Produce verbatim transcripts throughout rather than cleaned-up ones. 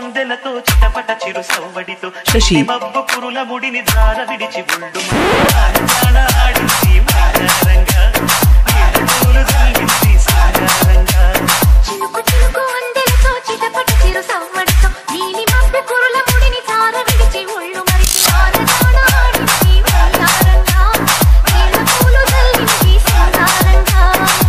అందెలతో చిటపట చిరు సవ్వడితో శశి మబ్బు పురుల ముడిని జార విడిచి ఒళ్ళు ఆడింది మారంగా పూలు జల్లింది సాగరంగా చినుకు చినుకు అందెలతో చిటపట చిరు సవ్వడితో నీలి మబ్బు పురుల ముడిని జార విడిచి ఒళ్ళు మరిచి ఆడింది మారంగా పూలు జల్లింది సాగరంగా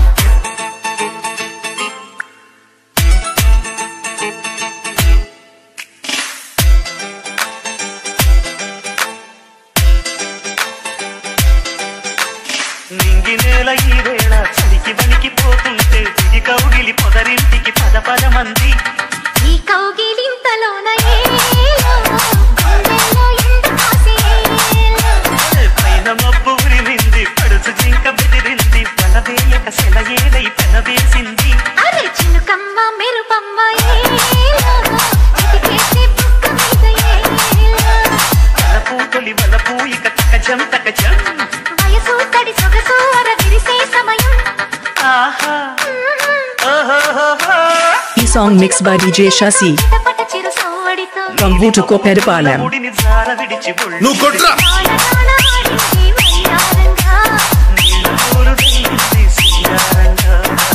నింగి నేల ఈ వేళ చలికి వణికిపోతుంటే దిగి కౌగిలి పొదరింటికి పద పద మంది ఈ కౌగిలింతలోన ఏలో గుండెలో ఎండ కాసేలో పైన మబ్బు ఉరిమింది పడుచు జింక బెదిరింది వలవేయక సెలయేలై పెనవేసింది అరే చినుకమ్మ మెరుపమ్మ ఏలో చిటికేసే బుక్క మీద ఏలో వలపు తొలి వలపు ఇక తకజం తకజం వయసు తడి సొగసు అర విరిసే సమయం ఆహా ఓహోహోహో ఈ song mix by DJ Shashi చిటపట చిరు సవ్వడితో from Vutukopedapalam. ముడిని జార విడిచి ఒళ్ళు నువ్వు కొట్రా ఆడదాన ఆడింది వయ్యారంగా నీళ్ళ పూలు జల్లింది సింగారంగా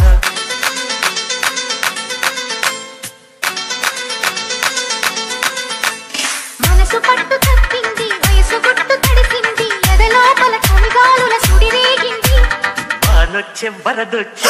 మనసు పట్టు తప్పింది వయసు గుట్టు తడిసింది ఎదలోపల చలిగాలుల సుడి రేగింది వానొచ్చే వరదొచ్చే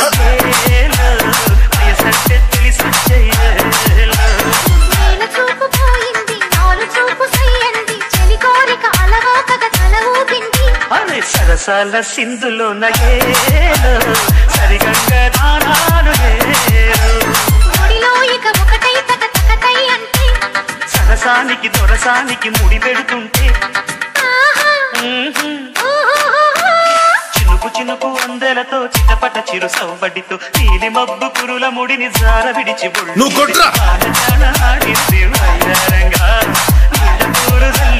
వయసంటే తెలిసొచ్చే నేల చూపు పోయింది నాలు చూపు సయ్యంది చెలి కోరిక అలవోకగా తల ఊపింది అరే సరసాల సింధులో నగేలు సరిగంగా నానాలు ఒడిలో ఇక ఒకటై తక తకతై అంటే సరసానికి దొరసానికి ముడి పెడుతుంటే ఆహా మ్మ్హ్మ్. ఓహోహోహో చినుకు చినుకు అందెలతో చిటపట చిరు సవ్వడితో నీలి మబ్బు పురుల ముడిని జార విడిచి ఒళ్ళు నువ్వు కొట్రా ఆడింది వయ్యారంగా నీళ్ళ పూలు జల్లింది